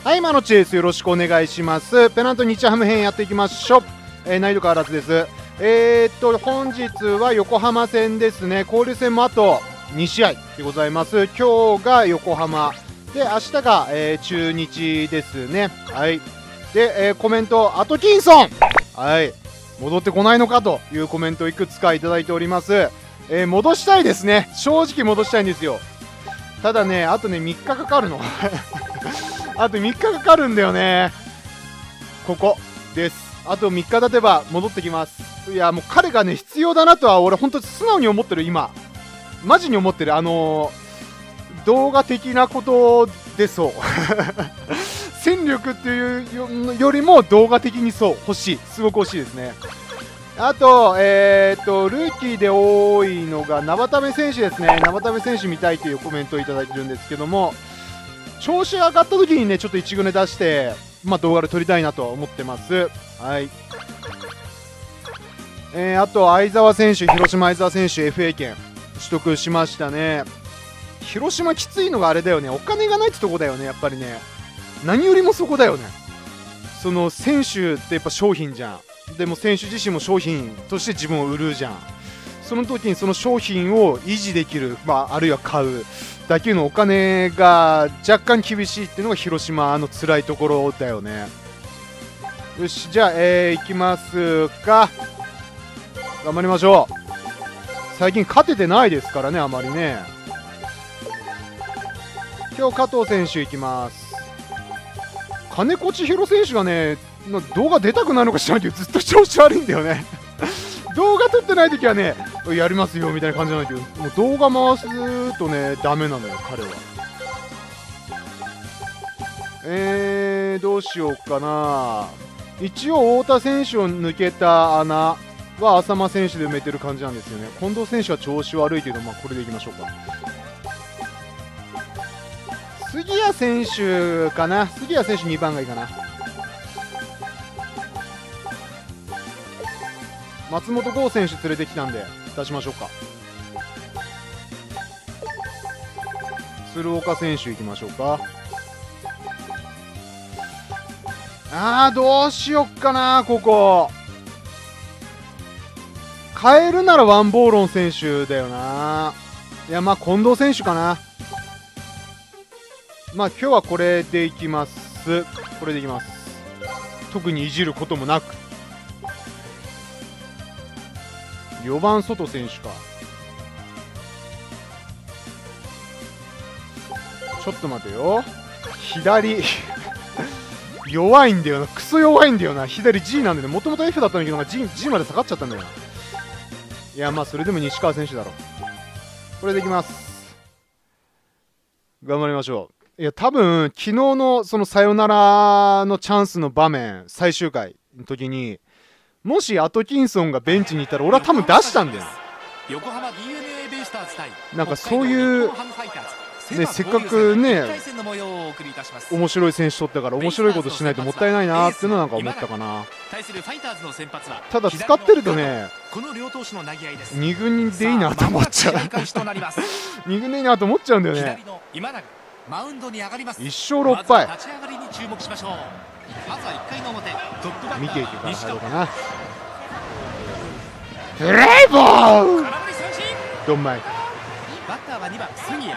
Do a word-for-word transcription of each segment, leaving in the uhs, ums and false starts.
はい、マノチです。よろしくお願いします。ペナント日ハム編やっていきましょう。えー、難易度変わらずです。えー、っと本日は横浜戦ですね。交流戦もあとに試合でございます。今日が横浜で、明日が、えー、中日ですね。はい。で、えー、コメントアトキンソン、はい、戻ってこないのかというコメントをいくつかいただいております。えー、戻したいですね。正直戻したいんですよ。ただね、あとねみっかかかるのあとみっかかかるんだよね。ここです。あとみっか経てば戻ってきます。いやもう彼がね必要だなとは俺本当に素直に思ってる。今マジに思ってる。あのー、動画的なことでそう戦力っていうよりも動画的にそう欲しい、すごく欲しいですね。あと、えー、っとルーキーで多いのが生田目選手ですね。生田目選手見たいというコメントをいただいてるんですけども、調子上がった時にねちょっといち軍で出して、まあ、動画で撮りたいなと思ってます。はい。えー、あと相澤選手、広島相澤選手 エフエー 権取得しましたね。広島きついのがあれだよね、お金がないってとこだよね。やっぱりね何よりもそこだよね。その選手ってやっぱ商品じゃん。でも選手自身も商品として自分を売るじゃん。その時にその商品を維持できる、まあ、あるいは買うだけのお金が若干厳しいっていうのが広島の辛いところだよね。よし、じゃあ、えー、いきますか。頑張りましょう。最近勝ててないですからね、あまりね。今日加藤選手いきます。金子千尋選手がね動画出たくないのか知らないけどずっと調子悪いんだよね動画撮ってない時はねやりますよみたいな感じなんだけど、もう動画回すとねダメなのよ彼は。えー、どうしようかな。一応太田選手を抜けた穴は浅間選手で埋めてる感じなんですよね。近藤選手は調子悪いけど、まあ、これでいきましょうか。杉谷選手かな。杉谷選手にばんがいいかな。松本剛選手連れてきたんで出しましょうか。鶴岡選手いきましょうか。あーどうしよっかな。ここ変えるならワンボーロン選手だよな。いやまあ近藤選手かな。まあ今日はこれでいきます。これでいきます。特にいじることもなく。よばん外選手か。ちょっと待てよ。左弱いんだよな。クソ弱いんだよな。左 G なんでね。もともと F だったんだけど G, G まで下がっちゃったんだよな。いやまあそれでも西川選手だろ。これでいきます。頑張りましょう。いや多分昨日のそのサヨナラのチャンスの場面、最終回の時にもしアトキンソンがベンチにいたら俺は多分出したんだよ。なんかそういうね、せっかくね面白い選手取ったから面白いことしないともったいないなっていうのはなんか思ったかな。ただ使ってるとねに軍でいいなと思っちゃうに軍でいいなと思っちゃうんだよね。いっしょうろっぱい見ていけば入るかな。プレイボールどんまい。 バッターはにばん杉谷。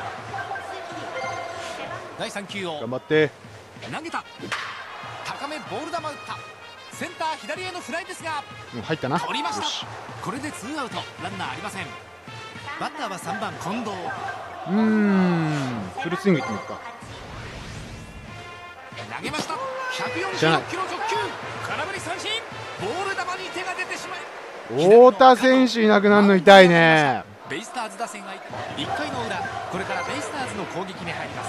だいさん球を頑張って投げた。高めボール球打った。センター左へのフライですが入ったな。 取りました。これでツーアウトランナーありません。バッターはさんばん近藤。 うーんフルスイングいってみるか。 投げました。ひゃくよんじゅうろくキロ直球。空振り三振。ボール球に手が出てしまう。 太田選手いなくなるの痛いね。 ベイスターズ打線がいっかいの裏、これからベイスターズの攻撃に入ります。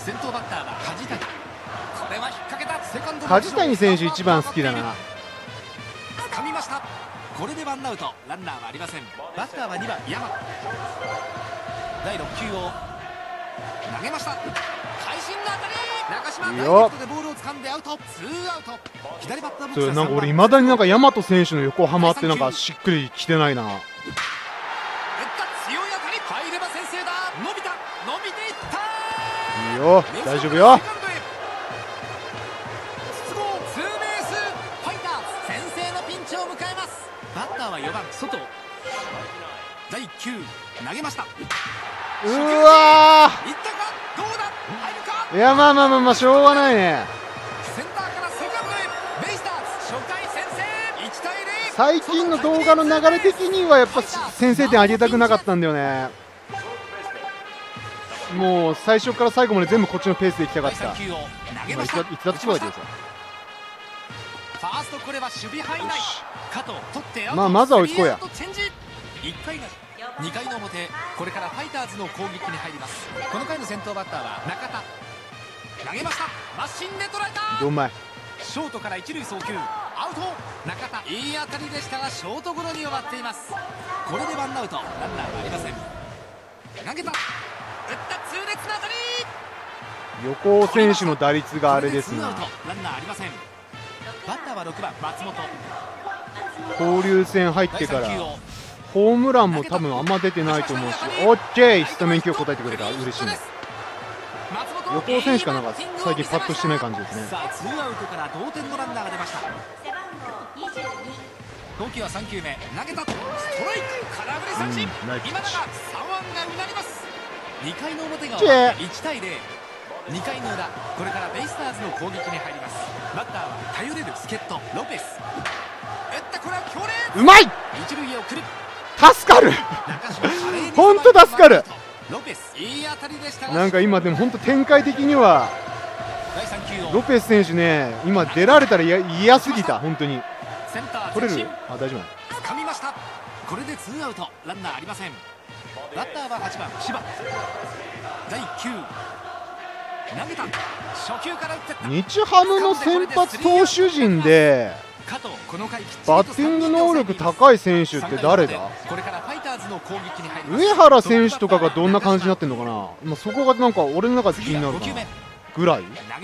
先頭バッターは梶谷。これは引っ掛けた。セカンド梶谷選手一番好きだな。 掴みました。これでワンアウトランナーはありません。バッターはにばん山。だいろっ球を投げました。会心の当たり。中島ダイレクトでボールを掴んでアウト。ツーアウト。左バッターボックスはなんか俺いまだになんか大和選手の横浜ってなんかしっくりきてないな。 入れば先制だ。伸びた伸びていった。 いいよ大丈夫よ。 はよばん外。だいきゅう投げました。 うわいったかどうだ入るか。 ー、いやまあまあまあまあしょうがないね。 センターからセカンドへ。ベイスターズ初回先制。いちたいゼロ。 最近の動画の流れ的にはやっぱ先制点あげたくなかったんだよね。もう最初から最後まで全部こっちのペースでいきたかった。まあ、いつだいつだってそうだけどさ。 ファーストこれは守備範囲内。加藤取ってまあまずは追いつこうや。 いっかいがにかいの表、これからファイターズの攻撃に入ります。この回の先頭バッターは中田。投げました。マシンで捉えた。 どんまい。 ショートから一塁送球アウト。中田いい当たりでしたがショートゴロに終わっています。これでワンアウトランナーはありません。投げた。打った痛烈な当たり。 横尾選手の打率があれですな。 ランナーありません。バッターはろくばん松本。 交流戦入ってからホームランも多分あんま出てないと思うし、オッケー、スタメン起用答えてくれた。嬉しいね。横尾選手かなんか最近パッとしてない感じですね。 さあツーアウトから同点のランナーが出ました。投球はさんきゅうめ投げた。ストライク空振り三振、うん、今永さんわんがうなります。にかいの表が終わっていちたいゼロ。にかいの裏、これからベイスターズの攻撃に入ります。バッターは頼れる助っ人ロペス。打った。これは強烈。 うまい。 一塁へ送る。 助かる本当助かる。 ロペスいい当たりでしたが、 なんか今でも本当展開的にはロペス選手ね、今出られたら嫌すぎた。本当にセンター取れる。あ、大丈夫。 掴みました。これでツーアウトランナーありません。バッターははちばん柴。だいきゅう投げた。初球から打ってった。 日ハムの先発投手陣でバッティング能力高い選手って誰だ。上原選手とかがどんな感じになってるのかな。まあ、そこがなんか俺の中で気になるかなぐらい。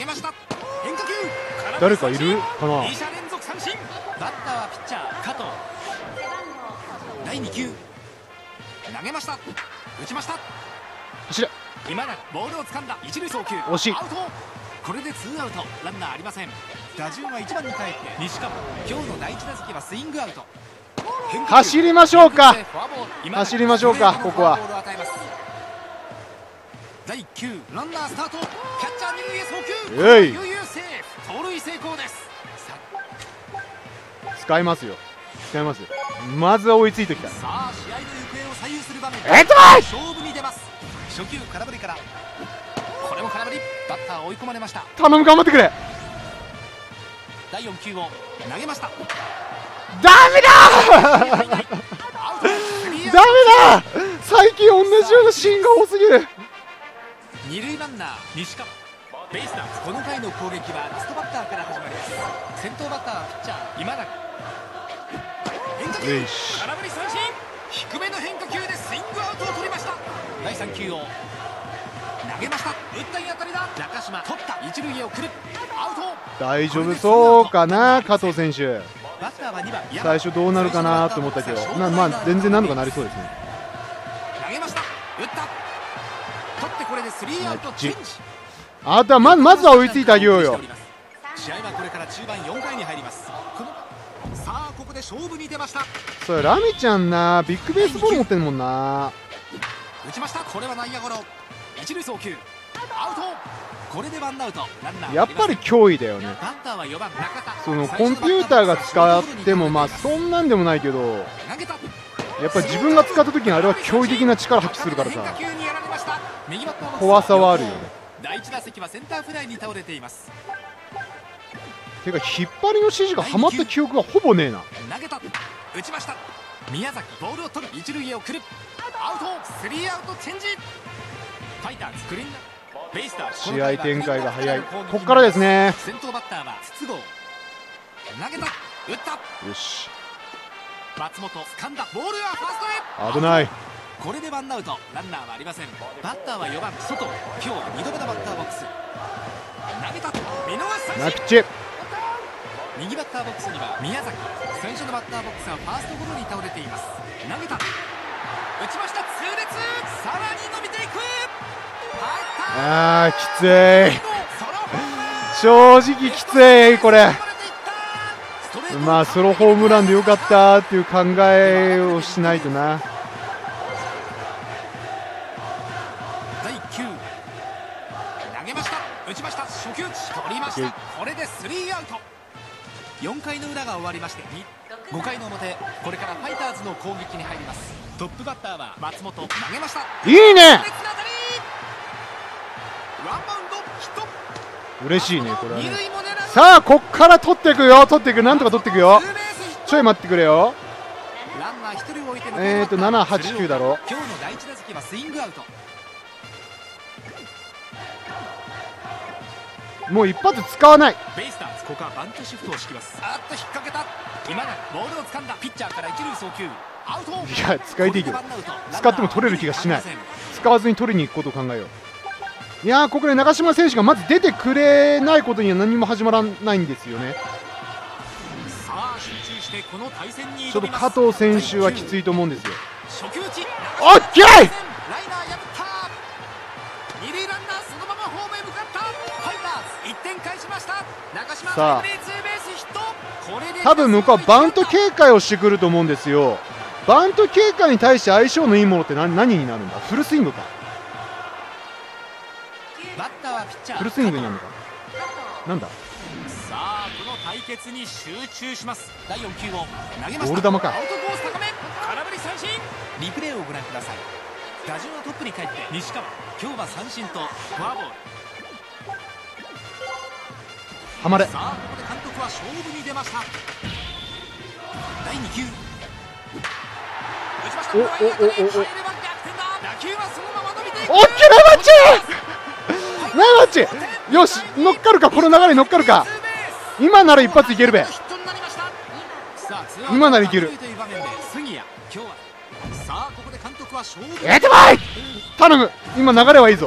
誰かいるかな。 バッターはピッチャー加藤。だいにきゅう投げました。打ちました。 走れ。 今永ボールを掴んだ。一塁送球惜しい。 アウト。これでツーアウトランナーありません。打順はいちばんに帰って西川。今日のだいいち打席はスイングアウト。 走りましょうか走りましょうかここは。 だいきゅうランナースタート。キャッチャー二塁へ送球。 えい悠々セーフ。盗塁成功です。 使いますよ使います。まずは追いついてきた。 さあ試合の行方を左右する場面。 えっと勝負に出ます。初球空振りから、これも空振り。バッター追い込まれました。 頼む頑張ってくれ。 だいよん球を投げました。 ダメだダメだ最近同じようなシーンが多すぎる。 二塁ランナー西川。ベイスターズこの回の攻撃はラストバッターから始まります。先頭バッターはピッチャー今永。変化球空振り三振。低めの変化球でスイングアウトを取りました。だいさん球を投げました。打ったい当たりだ。中島取った。一塁へ送る。アウト。 大丈夫そうかな加藤選手。 バッターはにばん最初どうなるかなと思ったけど、なまあ全然なんとかなりそうですね。 投げました。打った。取ってこれでスリーアウトチェンジ。 あとはままずは追いついてあげようよ。 試合はこれから中盤よんかいに入ります。このさあここで勝負に出ました。 そうラミちゃんなビッグベースボール持ってるもんな。 打ちました。これは内野ゴロ。一塁送球アウト。これでワンアウトランナー。 やっぱり脅威だよね。 バッターはよばん中田。 そのコンピューターが使ってもまあそんなんでもないけど、やっぱり自分が使った時にあれは驚異的な力発揮するからさ、怖さはあるよね。 第一打席はセンターフライに倒れています。 てか引っ張りの指示がはまった記憶がほぼねえな。 投げた。打ちました。宮崎ボールを取る。一塁へ送る。アウト。スリーアウトチェンジ。ファイターズクリーンナップ。ベイスターズ試合展開が早い。ここからですね。 先頭バッターは筒香。投げた。打った。 よし。 松本掴んだ。ボールはファーストへ。 危ない。 これでワンアウトランナーはありません。バッターはよばん外。今日にどめのバッターボックス。投げた。見逃し三振。 ナピッチ。 右バッターボックスには宮崎。最初のバッターボックスはファーストゴロに倒れています。投げた。打ちました。痛烈。さらに伸びていく。 あーきつい正直きついこれ。 まあソロホームランでよかったっていう考えをしないとな。 だいきゅう投げました、打ちました、初球打ち取りました。これでスリーアウト。よんかいの裏が終わりましてごかいの表、これからファイターズの攻撃に入ります。トップバッターは松本、投げました。 いいね、 ワンバウンドヒット。 嬉しいねこれはね。 二塁も狙う。 さあこっから取っていくよ、取っていく、なんとか取っていくよ。ちょい待ってくれよ。 ランナーひとり置いてえーとななはちきゅうだろ。 今日のだいいち打席はスイングアウト。 もう一発使わない。 ベイスターズ、ここはバントシフトを敷きます。あっと引っ掛けた。今永ボールを掴んだ。ピッチャーから一塁送球アウト。 いや使いていいけど、使っても取れる気がしない。使わずに取りに行くことを考えよう。いやーここで長嶋選手がまず出てくれないことには何も始まらないんですよね。 さあ集中してこの対戦にちょっと加藤選手はきついと思うんですよ。 初球打ちオッケー。 ライナー破った二塁ランナーそのままホームへ向かった。ファイターズいってん返しました。中島さあタイムリーツーベースヒット。これで多分向こうはバント警戒をしてくると思うんですよ。バント警戒に対して相性のいいものって何、何になるんだ。フルスイングか。 バッターはピッチャーフルスイングになるのかなんだ。 さあこの対決に集中します。だいよん球を投げました。 ボール球か。 アウトコース高め、空振り三振。リプレイをご覧ください。打順はトップに帰って西川、今日は三振とフォアボール。 ハマれ。 さあここで監督は勝負に出ました。だいに球打ちました。 おおおおお入れば逆転だ。打球はそのまま伸びていく。 オッケーナイマッチナイマッチよし乗っかるか、この流れに乗っかるか。今なら一発いけるべ。今ならいける。やってまい頼む。今流れはいいぞ。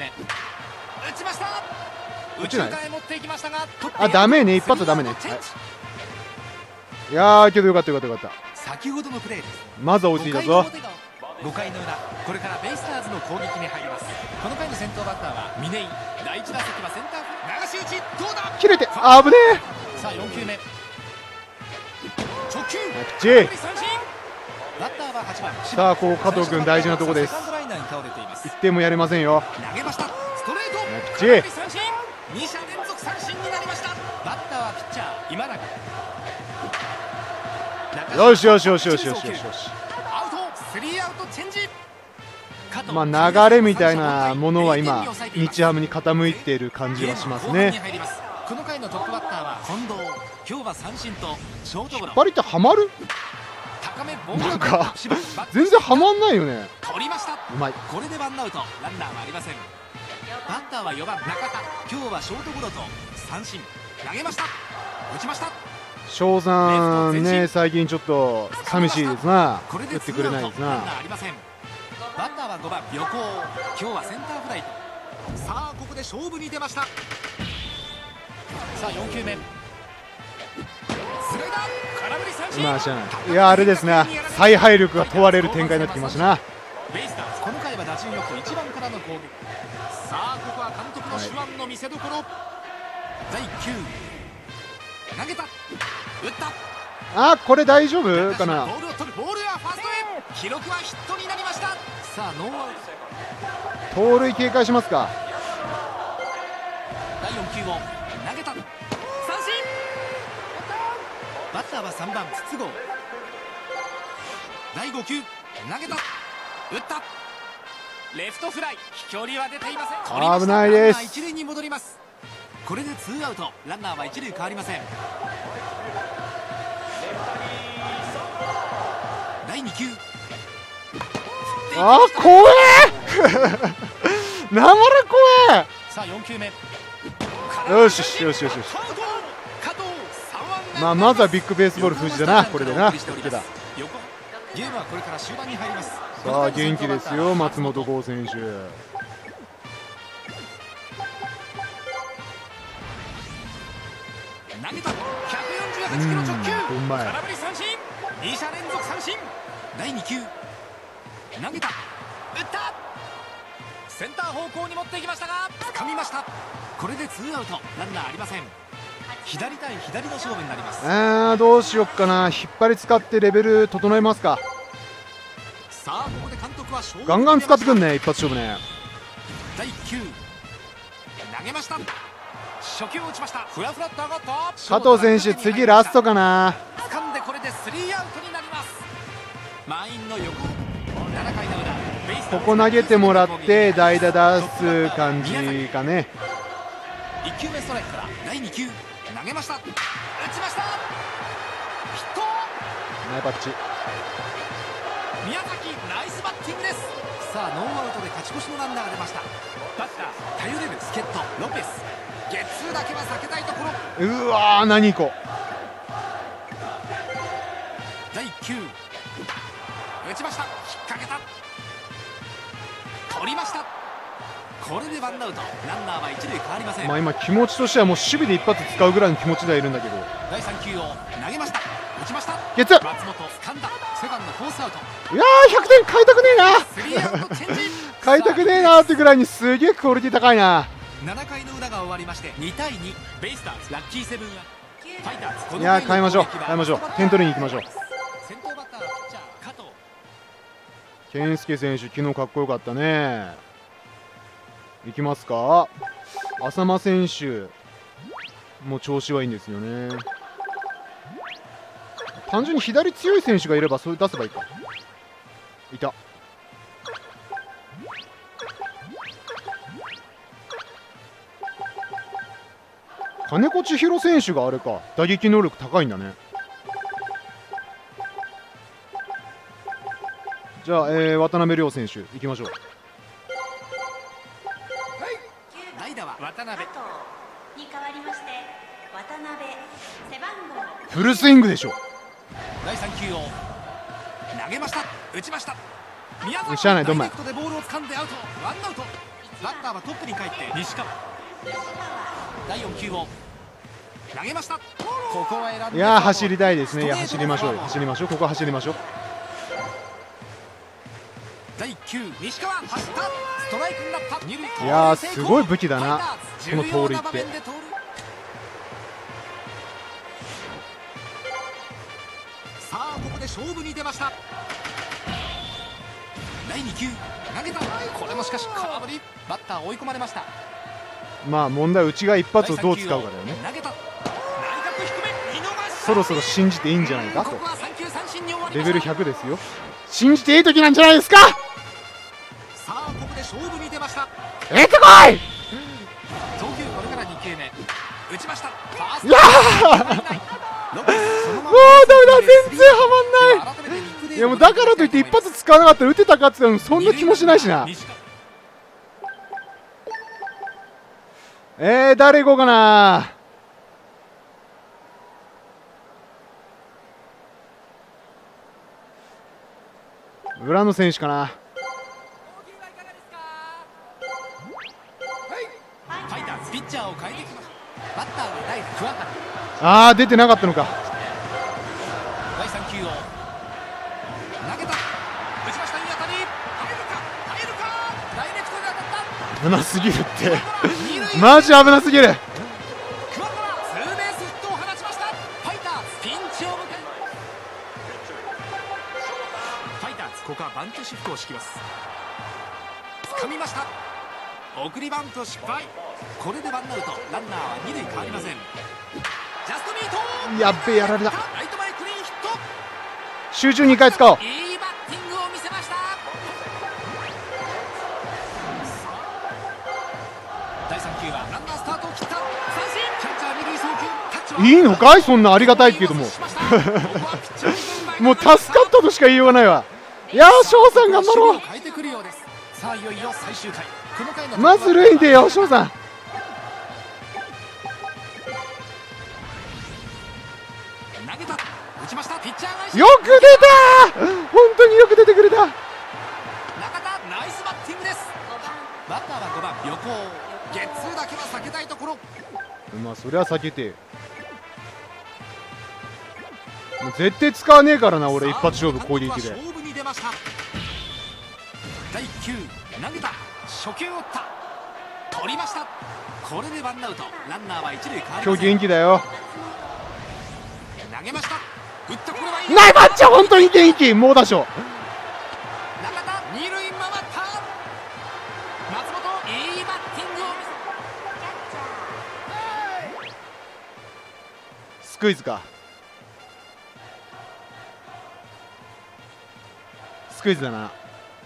落ちない。あダメね、一発はダメね、はい、いやーけどよかったよかったよかった。 先ほどのプレーです。 まずは落ち着いたぞ。 ごかいの裏、これからベイスターズの攻撃に入ります。この回の先頭バッターは嶺井。だいいち打席はセンターフ流し打ちどうだ。 切れてあぶねえ。さあよん球目直球チー。 バッターははちばん。 さあここ加藤君大事なとこです。いってんもやれませんよ。 投げました。ストレートチー。 に者連続三振になりました。バッターはピッチャー今永。 よしよしよしよしよしよしよし。 アウトスリーアウトチェンジ。 まあ流れみたいなものは今日ハムに傾いている感じはしますね。 この回のトップバッターは近藤。今日は三振とショートゴロ。 引っ張りってハマる。なんか全然ハマんないよね。 取りました。 うまい。 これでワンアウトランナーはありません。バッターはよばん中田。今日はショートゴロと三振。投げました。打ちました。 翔さんね、最近ちょっと寂しいですな。打ってくれないですな。 バッターはごばん横尾。今日はセンターフライト。さあここで勝負に出ました。さあよん球目スライダー空振り三振。 まあしゃない。いやあれですね、采配力が問われる展開になってきましたな。 ベイスターズこの回は打順よくいちばんからの攻撃。さあここは監督の手腕の見せ所。だいいっ球投げた打った。 あこれ大丈夫かな。 ボールを取る。ボールはファーストへ。記録はヒットになりました。さあノーアウト。 盗塁警戒しますか。 だいよん球を投げた。三振。バッターはさんばん筒香。だいご球投げた打った。レフトフライ。飛距離は出ていません。 危ないです。 ランナー一塁に戻ります。これでツーアウトランナーは一塁変わりません。だいに球あー怖えなまら怖え。 さあよん球目よしよしよしよしよし。まあまずはビッグベースボール封じだな。これでな。 ゲームはこれから終盤に入ります。さあ元気ですよ松本剛選手。 投げたひゃくよんじゅうはちキロ直球。 うまい。 空振り三振。に者連続三振。だいに球投げた打った。センター方向に持っていきましたが掴みました。これでツーアウトランナーありません。 左対左の勝負になります。 あーどうしよっかな。引っ張り使ってレベル整えますか。 さあここで監督は勝負ガンガン使ってくんね、一発勝負ね。 だいきゅう投げました。初球を打ちました。ふらふらっと上がった加藤選手、次ラストかな。 掴んでこれでスリーアウトになります。満員の横ななかいの裏、ベイスターズここ投げてもらって代打出す感じかね。 いっきゅうめストライクからだいに球投げました。打ちました。ヒット。 ナイパッチ。 宮崎ナイスバッティングです。さあノーアウトで勝ち越しのランナーが出ました。バッター頼れる助っ人ロペス。ゲッツーだけは避けたいところ。 うわー何こだいいっ球打ちました。引っ掛けた。取りました。これでワンアウト、ランナーは一塁変わりません。 まあ今気持ちとしてはもう守備で一発使うぐらいの気持ちではいるんだけど。 だいさん球を投げました。打ちました。 ゲッツー。 松本掴んだ。セカンドフォースアウト。 いやーひゃくてん買いたくねえな。 スリーアウトチェンジ買いたくねえなーってぐらいにすげえクオリティ高いな。 ななかいの裏が終わりましてにたいに、ベイスターズラッキーセブンはファイターズ。このいやー買いましょう回の攻撃は買いましょう。点取りに行きましょう。 先頭バッターはピッチャー加藤。 健介選手昨日かっこよかったね。いきますか。浅間選手もう調子はいいんですよね。単純に左強い選手がいればそれ出せばいいか。いた。金子千尋選手があれか、打撃能力高いんだね。じゃあ、えー、渡辺亮選手いきましょう。 代打は渡辺に代わりまして渡辺背番号フルスイングでしょ。 だいさん球を投げました。打ちました。宮崎しゃあないどんまいダイレクトでボールを掴んでアウト。ワンアウト。バッターはトップに帰って西川。だいよん球を投げました。ここは選んでいやー走りたいですね。いやストレート走りましょうよ走りましょう。ここは走りましょう。 だいいっ球西川走った。ストライクになった。二塁いやーすごい武器だなファイターズこの盗塁って重要な場面で盗塁。さあここで勝負に出ました。だいに球投げた。これもしかし空振り。バッター追い込まれました。 まあ問題はうちが一発をどう使うかだよね。 投げた。内角低め見逃し。 そろそろ信じていいんじゃないかと。 ここは三球三振に終わりました。 レベルひゃくですよ。信じていい時なんじゃないですか。 さあここで勝負に出ました。 えってこい。 投球これからに球目打ちました。ファーストいやーもうダメだ、全然ハマんない。いやもうだからといって一発使わなかったら打てたかって言ったらそんな気もしないしな。えー、誰行こうかな。浦野選手かな。 ファイターズピッチャーを変えてきました。バッターは代打桑原。 ああ出てなかったのか。 だいさん球を投げた。打ちました。いい当たり。入るか入るか。ダイレクトに当たった。 危なすぎるってマジ危なすぎる。 桑原ツーベースヒットを放ちました。ファイターズピンチを迎えファイターズここはバントシフトを敷きます。掴みました。送りバント失敗。これでワンアウト、ランナーは二塁変わりません。ジャストミート。 やっべえやられた。 ライト前クリーンヒット。 集中にかい使おう。 いいバッティングを見せました。だいさん球はランナースタートを切った。三振。キャッチャー二塁送球。タッチはいいのかいそんなありがたいけどももう助かったとしか言いようがないわ。いやー翔さん頑張ろう。 変えてくるようです。さあいよいよ最終回。この回のまず塁でよ翔さん。 投げた。打ちました。ピッチャーがよく出たー。本当によく出てくれた。 中田ナイスバッティングです。バッターはごばん横尾。ゲッツーだけは避けたいところ。 まあそりゃ避けてもう絶対使わねえからな俺一発勝負攻撃で。 勝負に出ました。だいいっ球投げた。初球を打った。取りました。 これでワンアウト、ランナーは一塁変わりません。 今日元気だよ。 投げました。打ったこれはいい。 ナイバッチャ本当に元気。猛打賞。 中田二塁回った。松本いいバッティングを見せ。 スクイズか。スクイズだな。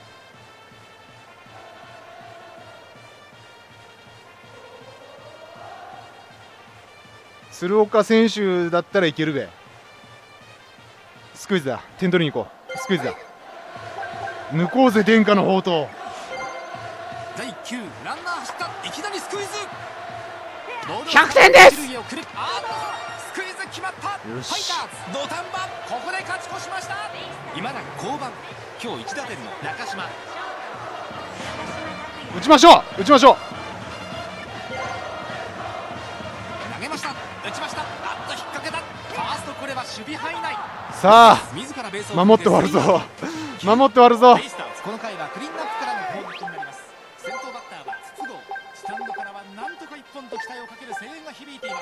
鶴岡選手だったらいけるべ。スクイズだ。点取りに行こう。スクイズだ。抜こうぜ殿下の宝刀。 だいいっ球ランナー走った。いきなりスクイズ。 ひゃくてんです。 スクイズ決まった。ファイターズ土壇場、ここで勝ち越しました。今永降板、今日いち打点の中島。 打ちましょう打ちましょう。 投げました。打ちました。あっと引っ掛けた。ファーストこれは守備範囲内。 さあ自らベースを守って終わるぞ守って終わるぞ。 ベイスターズこの回はクリーンナップからの攻撃になります。先頭バッターは筒香。スタンドからはなんとか一本と期待をかける声援が響いています。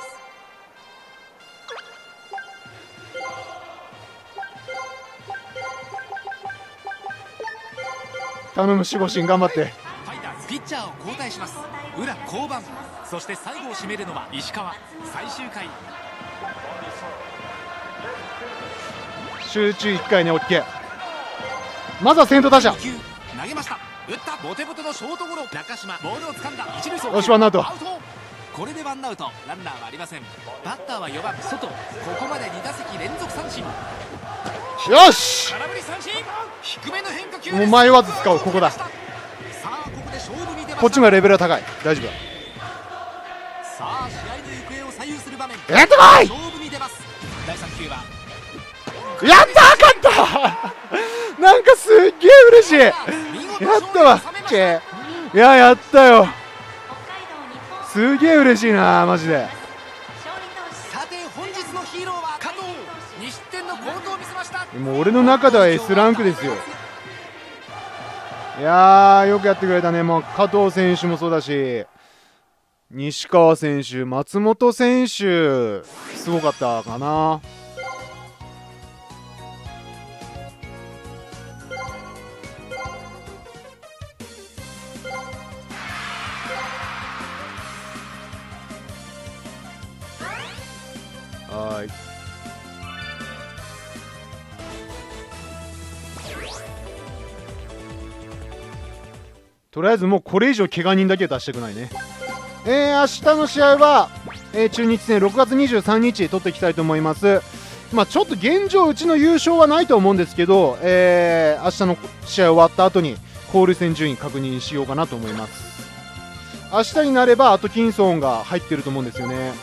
頼む守護神頑張って。 ファイターズピッチャーを交代します。裏降板、そして最後を締めるのは石川。最終回集中いっかいね。 OK。 まずは先頭打者。 投げました。打ったボテボテのショートゴロ。中島ボールを掴んだ。一塁送球。 よしワンアウト。 これでワンアウト、ランナーはありません。バッターはよばん外。ここまでに打席連続三振。 よし空振り三振。低めの変化球。 もう迷わず使おう。ここだ。 さあここで勝負に出ました。 こっちもレベルは高い。大丈夫だ。 さあ試合の行方を左右する場面。 やってこい。 勝負に出ます。だいさん球はやったー勝ったなんかすっげえ嬉しい。やったわ。けいややったよ。すげえ嬉しいなマジで。 さて本日のヒーローは加藤。に失点の好投を見せました。 もう俺の中では エス ランクですよ。いやーよくやってくれたね。もう加藤選手もそうだし、西川選手、松本選手すごかったかな。はい。とりあえずもうこれ以上怪我人だけは出したくないね。えー、明日の試合は、えー、中日戦ろくがつにじゅうさんにち取っていきたいと思います。まあちょっと現状うちの優勝はないと思うんですけど、えー、明日の試合終わった後に交流戦順位確認しようかなと思います。明日になればアトキンソンが入ってると思うんですよね。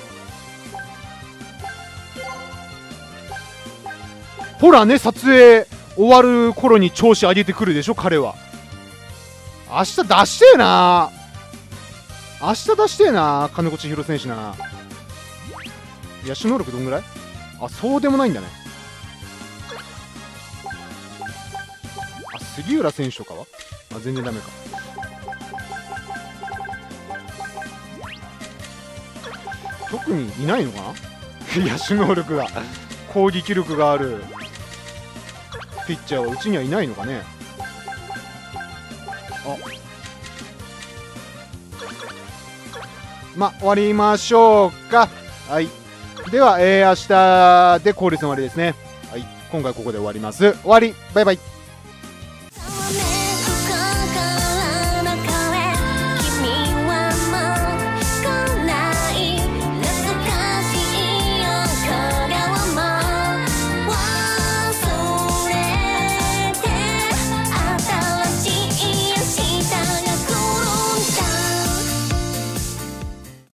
ほらね、撮影終わる頃に調子上げてくるでしょ彼は。明日出してえな明日出してえな金子千尋選手な。野手能力どんぐらい？あ、そうでもないんだね。あ、杉浦選手とかはあ、全然ダメか。特にいないのかな野手能力が攻撃力があるピッチャーはうちにはいないのかね。あ、ま終わりましょうか。はい、では、えー、明日で交流戦終わりですね。はい、今回ここで終わります。終わり。バイバイ。